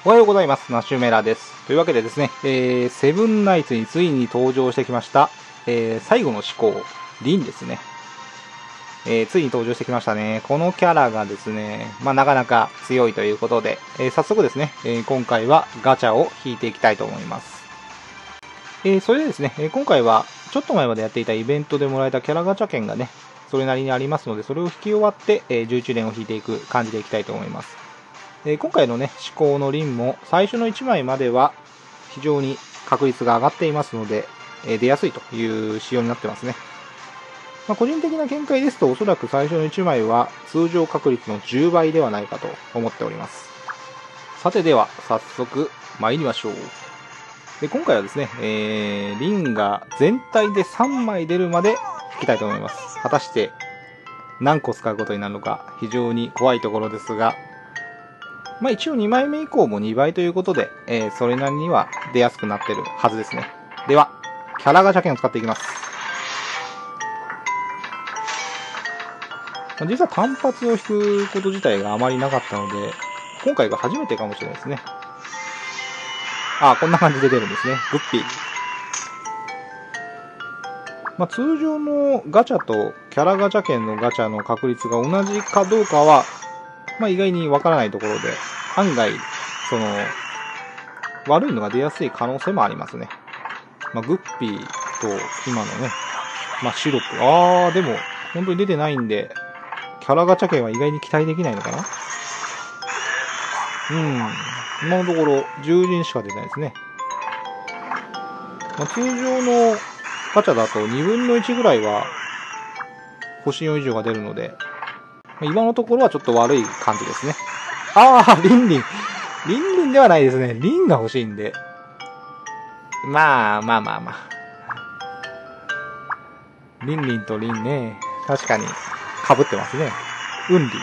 おはようございます。ナシュメラです。というわけでですね、セブンナイツについに登場してきました、最後の思考、リンですね。ついに登場してきましたね。このキャラがですね、なかなか強いということで、早速ですね、今回はガチャを引いていきたいと思います。それでですね、今回はちょっと前までやっていたイベントでもらえたキャラガチャ券がね、それなりにありますので、それを引き終わって、11連を引いていく感じでいきたいと思います。今回のね、思考の輪も最初の1枚までは非常に確率が上がっていますので、出やすいという仕様になってますね。個人的な見解ですと、おそらく最初の1枚は通常確率の10倍ではないかと思っております。さてでは、早速参りましょう。で今回はですね、リンが全体で3枚出るまで引きたいと思います。果たして何個使うことになるのか非常に怖いところですが、一応2枚目以降も2倍ということで、それなりには出やすくなってるはずですね。では、キャラガチャ券を使っていきます。実は単発を引くこと自体があまりなかったので、今回が初めてかもしれないですね。こんな感じで出るんですね。グッピー。通常のガチャとキャラガチャ券のガチャの確率が同じかどうかは、意外にわからないところで、案外、悪いのが出やすい可能性もありますね。グッピーと今のね、シロップ。でも、本当に出てないんで、キャラガチャ券は意外に期待できないのかな？今のところ、10人しか出てないですね。通常のガチャだと2分の1ぐらいは、星4以上が出るので、今のところはちょっと悪い感じですね。リンリン。リンリンではないですね。リンが欲しいんで。リンリンとリンね。確かに、被ってますね。ウンリー。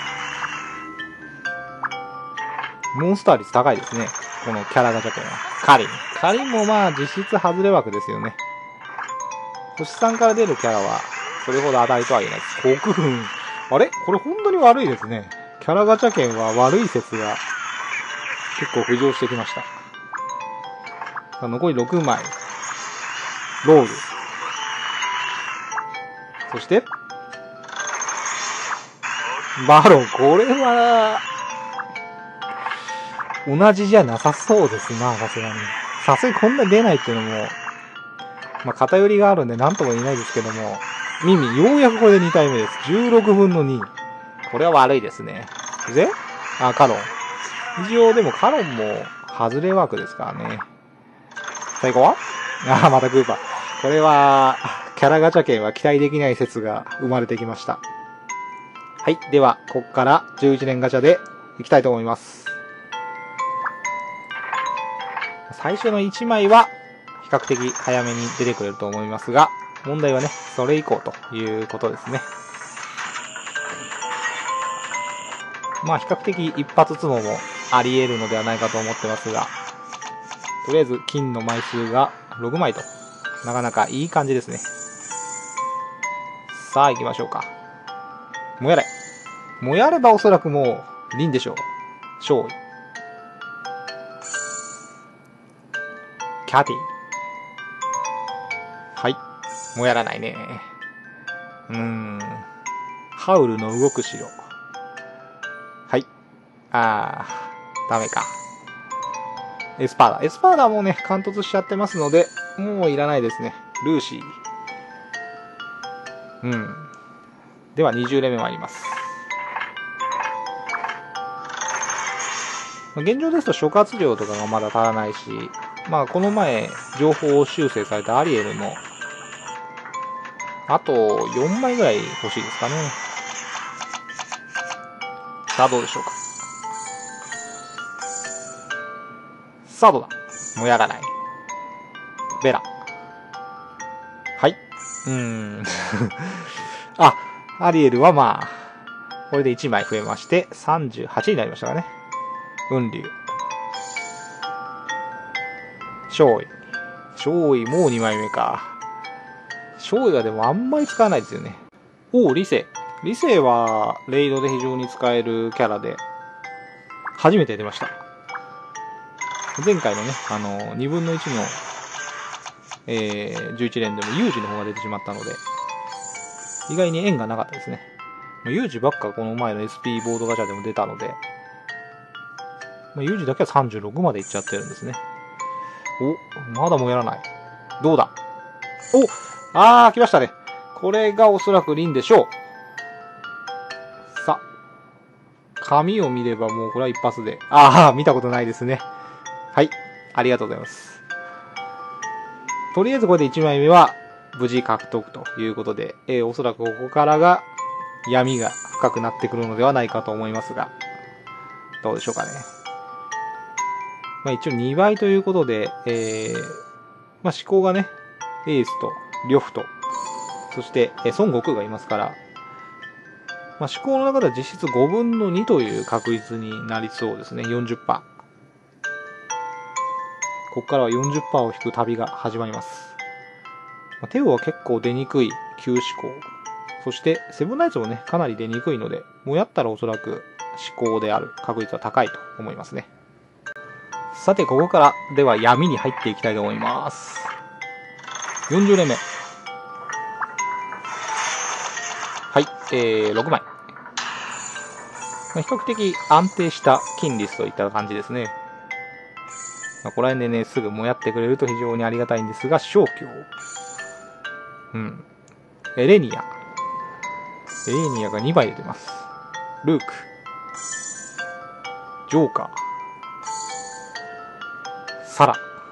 モンスター率高いですね。このキャラガチャ券は。カリン。カリンも実質外れ枠ですよね。星3から出るキャラは、それほど当たりとは言えないです。国軍。あれこれ本当に悪いですね。キャラガチャ券は悪い説が結構浮上してきました。残り6枚。ロール。そして、バロン。これは、同じじゃなさそうですな、さすがに。さすがにこんな出ないっていうのも、偏りがあるんで何とも言えないですけども、ミミ、ようやくこれで2体目です。16分の2。これは悪いですね。でカロン。一応でもカロンも外れ枠ですからね。最後はまたクーパー。これは、キャラガチャ券は期待できない説が生まれてきました。はい。では、こっから11連ガチャでいきたいと思います。最初の1枚は、比較的早めに出てくれると思いますが、問題はね、それ以降ということですね。比較的一発ツモもあり得るのではないかと思ってますが、とりあえず金の枚数が6枚と、なかなかいい感じですね。さあ行きましょうか。もやれ。もやればおそらくもう、リンでしょう。勝利。キャティ。はい。もやらないね。ハウルの動く城。はい。ダメか。エスパーダ。エスパーダもね、貫突しちゃってますので、もういらないですね。ルーシー。では20連目参ります。現状ですと諸葛亮とかがまだ足らないし、この前、情報修正されたアリエルも、あと4枚ぐらい欲しいですかね。さあどうでしょうか。さあどうだ。もうやらない。ベラ。はい。アリエルはこれで1枚増えまして、38になりましたかね。雲竜。勝利。勝利もう2枚目か。勝利はでもあんまり使わないですよね。理性。理性はレイドで非常に使えるキャラで、初めて出ました。 前回のね、2分の1の、11連でも有事の方が出てしまったので、意外に縁がなかったですね。有事ばっかこの前の SP ボードガチャでも出たので、有事だけは36までいっちゃってるんですね。お、まだもやらない。どうだ？来ましたね。これがおそらくリンでしょう。さ、紙を見ればもうこれは一発で。見たことないですね。はい、ありがとうございます。とりあえずこれで1枚目は無事獲得ということで、おそらくここからが闇が深くなってくるのではないかと思いますが、どうでしょうかね。一応2倍ということで、思考がね、エースと呂布と、そして孫悟空がいますから、思考の中では実質5分の2という確率になりそうですね。40%。ここからは 40% を引く旅が始まります。テオは結構出にくい旧思考。そしてセブンナイツもね、かなり出にくいので、もうやったらおそらく思考である確率は高いと思いますね。さて、ここからでは闇に入っていきたいと思います。40連目。はい、6枚。比較的安定した金率といった感じですね。ここら辺でね、すぐもやってくれると非常にありがたいんですが、消去。エレニア。エレニアが2枚出てます。ルーク。ジョーカー。サラ。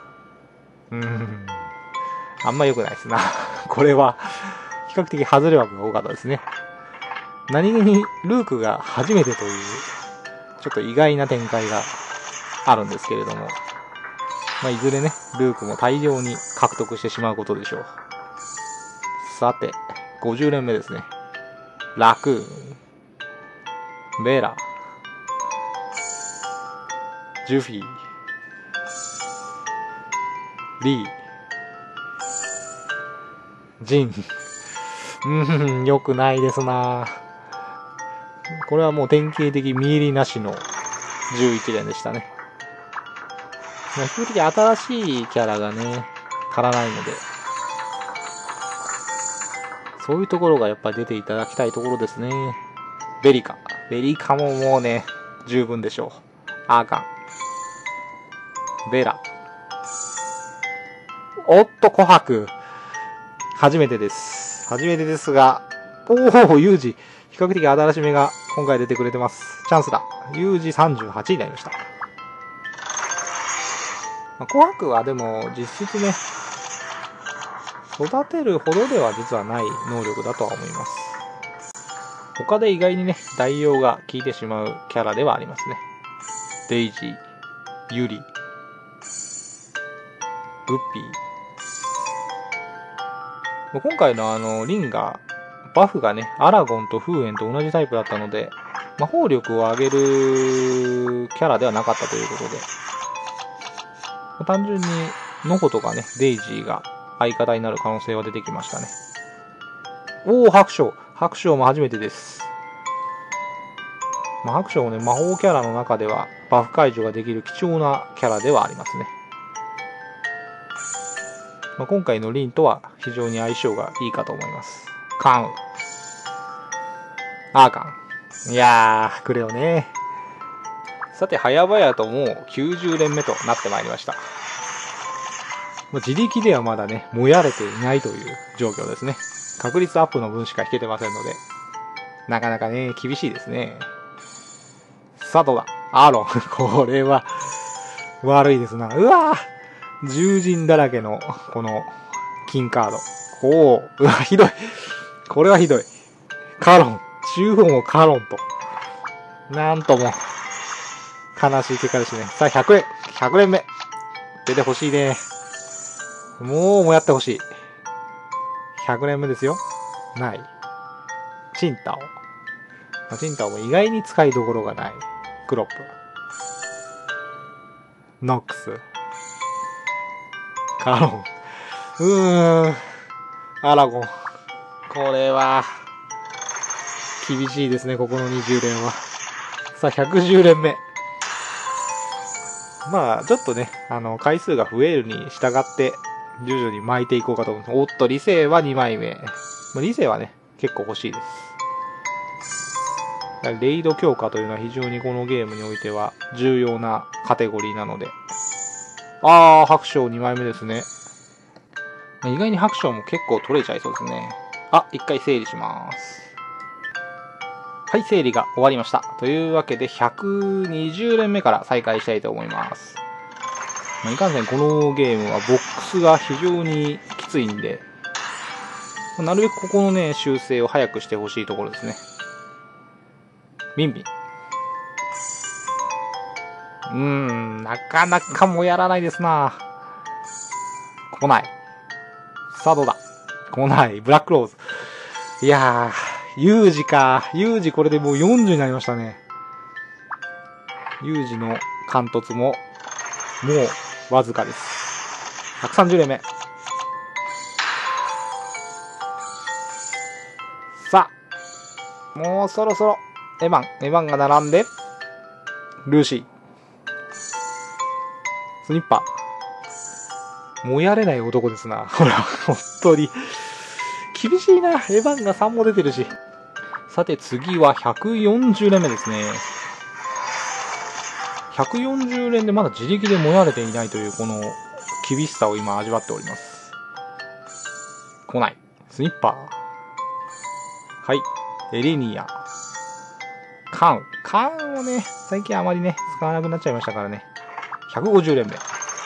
あんま良くないですな。これは、比較的外れ枠が多かったですね。何気にルークが初めてという、ちょっと意外な展開があるんですけれども、いずれね、ルークも大量に獲得してしまうことでしょう。さて、50連目ですね。ラクーン、ベラ、ジュフィー、リー、ジン。良くないですな。これはもう典型的見入りなしの11連でしたね。比較的新しいキャラがね、足らないので、そういうところがやっぱり出ていただきたいところですね。ベリカ。ベリカももうね、十分でしょう。アーカン。ベラ。おっと、琥珀。初めてです。初めてですが、ユージ。比較的新しめが今回出てくれてます。チャンスだ。ユージ38になりました。琥珀はでも実質ね、育てるほどでは実はない能力だとは思います。他で意外にね、代用が効いてしまうキャラではありますね。デイジー、ユリ、グッピー。今回のリンが、バフがね、アラゴンとフーエンと同じタイプだったので、魔法力を上げるキャラではなかったということで、単純にノコとかね、デイジーが相方になる可能性は出てきましたね。白章。白章も初めてです。白章もね、魔法キャラの中ではバフ解除ができる貴重なキャラではありますね。今回のリンとは非常に相性がいいかと思います。カンウ。アーカン。いやー、くれよね。さて、早々ともう90連目となってまいりました。自力ではまだね、もやれていないという状況ですね。確率アップの分しか引けてませんので、なかなかね、厳しいですね。さあ、どうだ？アーロン。これは、悪いですな。うわぁ！獣人だらけの、この、金カード。うわ、ひどい。これはひどい。カロン。中央もカロンと。なんとも、悲しい結果ですね。さあ、100連目。出てほしいね。もやってほしい。100連目ですよ。ない。チンタオ。チンタオも意外に使いどころがない。クロップ。ノックス。カロン。アラゴン。これは、厳しいですね、ここの20連は。さあ、110連目。 まあ、ちょっとね、回数が増えるに従って、徐々に巻いていこうかと思います。おっと、理性は2枚目。理性はね、結構欲しいです。レイド強化というのは非常にこのゲームにおいては重要なカテゴリーなので。白章2枚目ですね。意外に白章も結構取れちゃいそうですね。一回整理します。はい、整理が終わりました。というわけで、120連目から再開したいと思います。いかんせんこのゲームはボックスが非常にきついんで、なるべくここのね、修正を早くしてほしいところですね。ビンビン。なかなかもやらないですな。来ない。さあどうだ。来ない。ブラックローズ。いやー、ユージか。ユージこれでもう40になりましたね。ユージの貫突も、もうわずかです。130連目。さあ、もうそろそろ、エマンが並んで、ルーシー。スニッパー。もうやれない男ですな。ほら、本当に。厳しいな。エヴァンが3も出てるし。さて次は140連目ですね。140連でまだ自力でもやれていないというこの厳しさを今味わっております。来ない。スニッパー。はい。エレニア。カーンをね、最近あまりね、使わなくなっちゃいましたからね。150連目。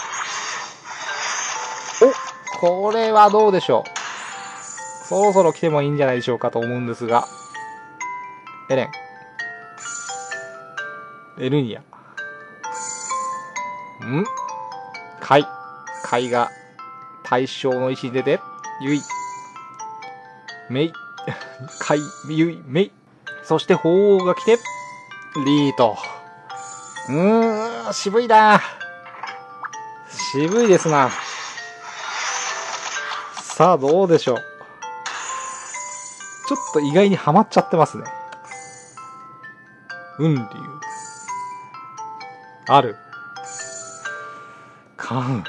これはどうでしょう。そろそろ来てもいいんじゃないでしょうかと思うんですが。エレン。エルニア。カイが対象の位置に出て、ユイ。メイ。カイ、ユイ、メイ。そして鳳凰が来て、リート。渋いな。渋いですな。さあ、どうでしょう。ちょっと意外にハマっちゃってますね。雲竜。ある。カン。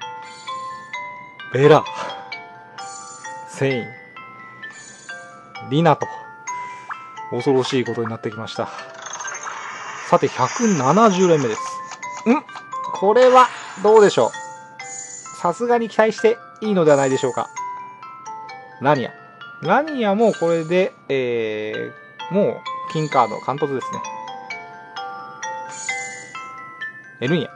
ベラ。セイン。リナと。恐ろしいことになってきました。さて、170連目です。これは、どうでしょう。さすがに期待していいのではないでしょうか。ラニアもこれで、もう、金カード、貫突ですね。エルニア。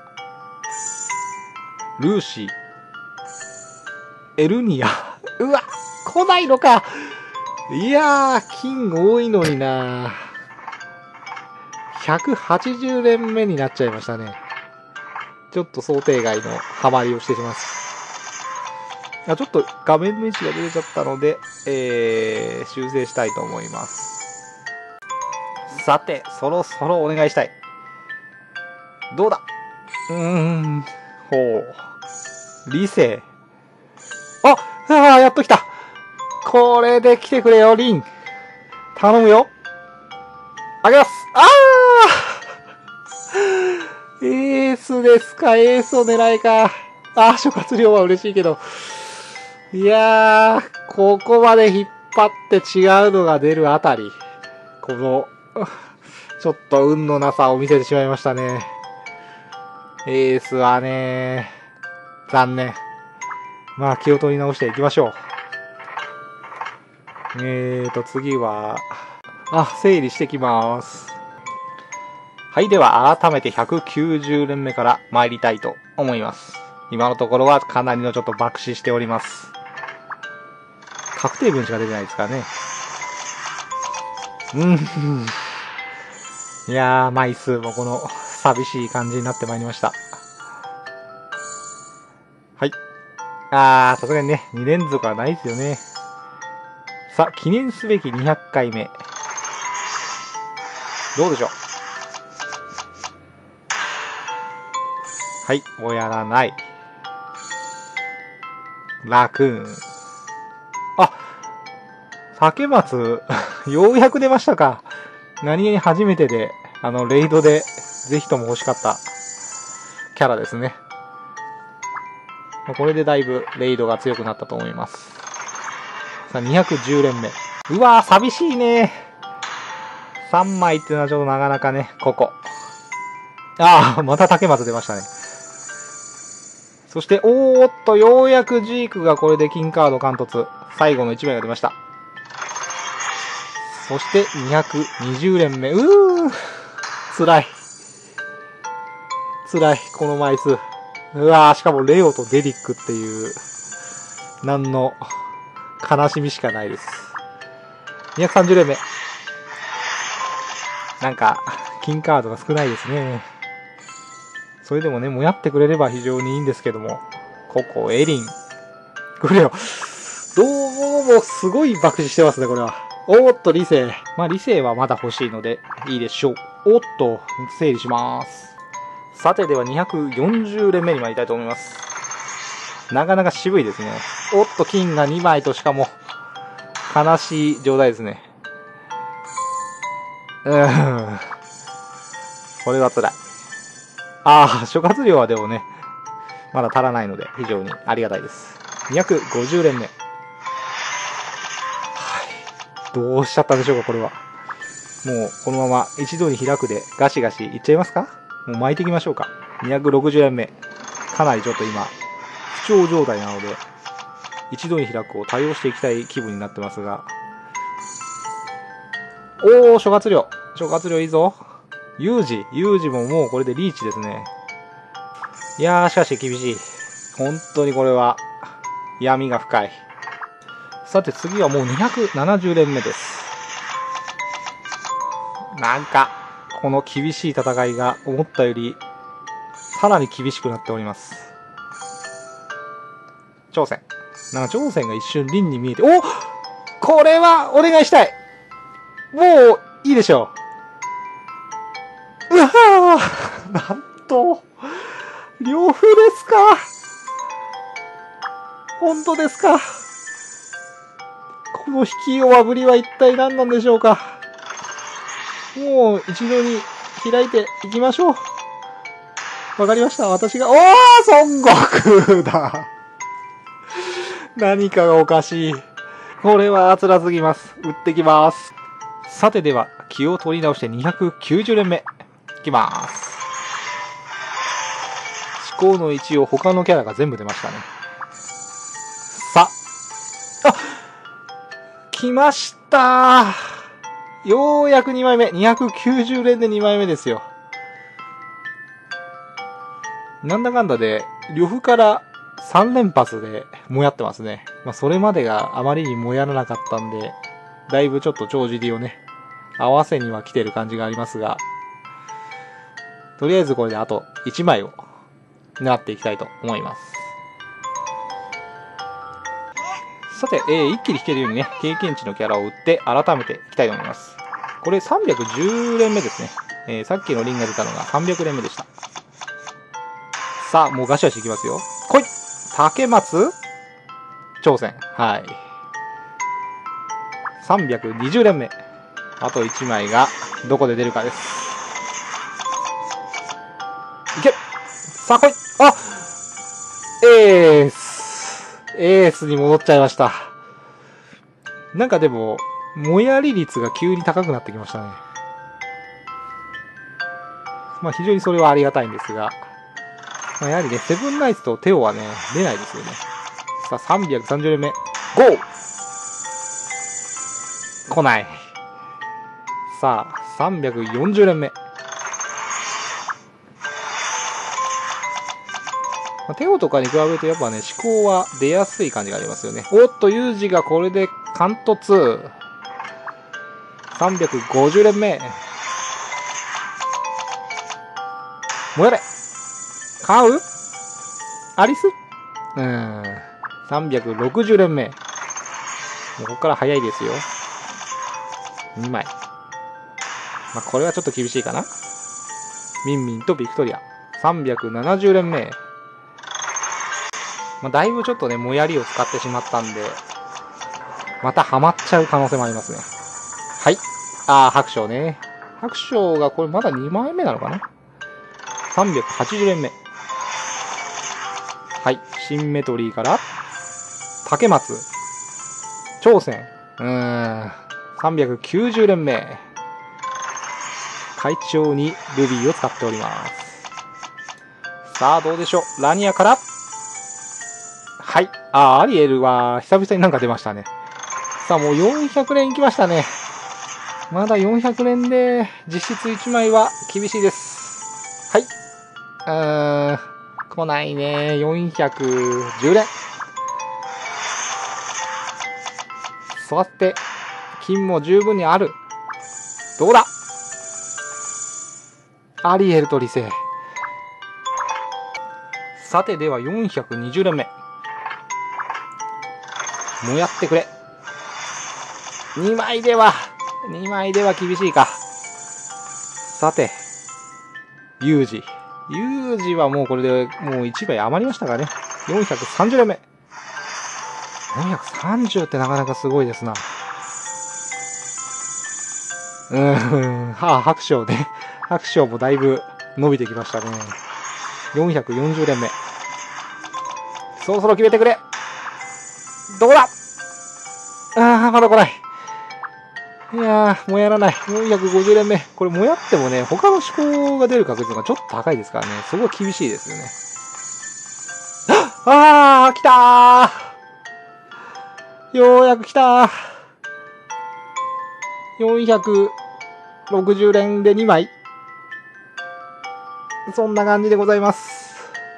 ルーシー。エルニア。うわ、来ないのか。いやー、金多いのにな。180連目になっちゃいましたね。ちょっと想定外のハマりをしてします。ちょっと画面の位置が出ちゃったので、修正したいと思います。さて、そろそろお願いしたい。どうだ。ほう。理性。やっと来た。これで来てくれよ、リン。頼むよ。あげます。エースですか、エースを狙いか。諸葛亮は嬉しいけど。いやー、ここまで引っ張って違うのが出るあたり。この、ちょっと運のなさを見せてしまいましたね。エースはね、残念。まあ気を取り直していきましょう。次は、整理してきます。はい、では改めて190連目から参りたいと思います。今のところはかなりのちょっと爆死しております。確定分しか出てないですからね。いやー、枚数もこの寂しい感じになってまいりました。はい。さすがにね、2連続はないですよね。さあ、記念すべき200回目。どうでしょう。はい、もうやらない。ラクーン。竹松、ようやく出ましたか。何気に初めてで、レイドで、ぜひとも欲しかった。 キャラですね。これでだいぶレイドが強くなったと思います。さあ、210連目。うわー、寂しいね。3枚っていうのはちょっとなかなかね、ここ。ああ、また竹松出ましたね。そして、おーっと、ようやくジークがこれで金カード貫突。最後の1枚が出ました。そして、220連目。辛い。辛い、この枚数。うわー、しかもレオとデリックっていう、なんの悲しみしかないです。230連目。なんか、金カードが少ないですね。それでもね、もやってくれれば非常にいいんですけども。ココ、エリン。これよ。どうもすごい爆死してますね、これは。おーっと、理性。まあ、理性はまだ欲しいので、いいでしょう。おっと、整理します。さて、では240連目に参りたいと思います。なかなか渋いですね。おっと、金が2枚としかも、悲しい状態ですね。これは辛い。ああ、諸葛亮はでもね、まだ足らないので、非常にありがたいです。250連目。はい。どうしちゃったんでしょうか、これは。もう、このまま一度に開くでガシガシいっちゃいますか？もう巻いていきましょうか。260連目。かなりちょっと今、不調状態なので、一度に開くを対応していきたい気分になってますが。おー、諸葛亮。諸葛亮いいぞ。ユージももうこれでリーチですね。いやー、しかし厳しい。本当にこれは、闇が深い。さて次はもう270連目です。なんか、この厳しい戦いが思ったより、さらに厳しくなっております。挑戦。なんか挑戦が一瞬凛に見えて、お！これはお願いしたい！もう、いいでしょう。うわぁなんと、呂布ですか？本当ですか？この引き弱ぶりは一体何なんでしょうか？もう一度に開いていきましょう。わかりました。私が、孫悟空だ。何かがおかしい。これは辛すぎます。打ってきます。さてでは、気を取り直して290連目。いきます。思考の一応他のキャラが全部出ましたね。さあ、来ましたー。ようやく2枚目。290連で2枚目ですよ。なんだかんだで、呂布から3連発でもやってますね。まあ、それまでがあまりにもやらなかったんで、だいぶちょっと帳尻をね、合わせには来てる感じがありますが、とりあえずこれであと1枚を狙っていきたいと思います。さて、一気に引けるようにね、経験値のキャラを打って改めていきたいと思います。これ310連目ですね。さっきのリンが出たのが300連目でした。さあ、もうガシガシいきますよ。来い！竹松挑戦。はい。320連目。あと1枚がどこで出るかです。いけ！さあ来い！あ！エースに戻っちゃいました。なんかでも、もやり率が急に高くなってきましたね。まあ非常にそれはありがたいんですが、まあ、やはりね、セブンナイツとテオはね、出ないですよね。さあ、330連目。ゴー！来ない。さあ、340連目。まあ、テオとかに比べるとやっぱね、思考は出やすい感じがありますよね。おっと、ユージがこれで貫突。350連目。もやれ！買う？アリス？360連目。もうここから早いですよ。2枚。まあ、これはちょっと厳しいかな。ミンミンとビクトリア。370連目。まあ、だいぶちょっとね、もやりを使ってしまったんで、またハマっちゃう可能性もありますね。はい。白章ね。白章がこれまだ2枚目なのかな？ 380 連目。 はい。シンメトリーから、竹松、挑戦、390連目。会長にルビーを使っております。さあ、どうでしょう。ラニアから、はい。アリエルは、久々になんか出ましたね。さあ、もう400連いきましたね。まだ400連で、実質1枚は厳しいです。はい。来ないね。410連。さて、金も十分にある。どうだ？アリエルとリセ。さて、では420連目。もやってくれ。2枚では厳しいか。さて、ユージ。ユージはもうこれでもう1枚余りましたからね。430連目。430ってなかなかすごいですな。拍手ね。拍手もだいぶ伸びてきましたね。440連目。そろそろ決めてくれ。どうだ？まだ来ない。いやー、もやらない。450連目。これもやってもね、他の思考が出る確率がちょっと高いですからね。すごい厳しいですよね。来たー。ようやく来たー。460連で2枚。そんな感じでございます。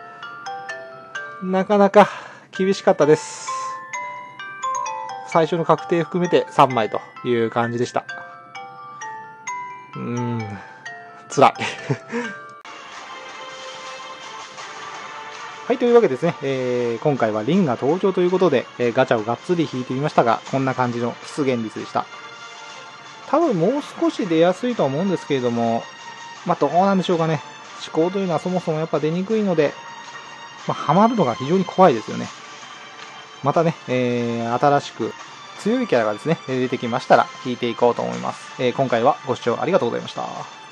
なかなか厳しかったです。最初の確定含めて3枚という感じでした。辛い。はい、というわけですね。今回はリンが登場ということで、ガチャをがっつり引いてみましたが、こんな感じの出現率でした。多分もう少し出やすいとは思うんですけれども、どうなんでしょうかね。思考というのはそもそもやっぱ出にくいので、ハマるのが非常に怖いですよね。またね、新しく強いキャラがですね、出てきましたら引いていこうと思います。今回はご視聴ありがとうございました。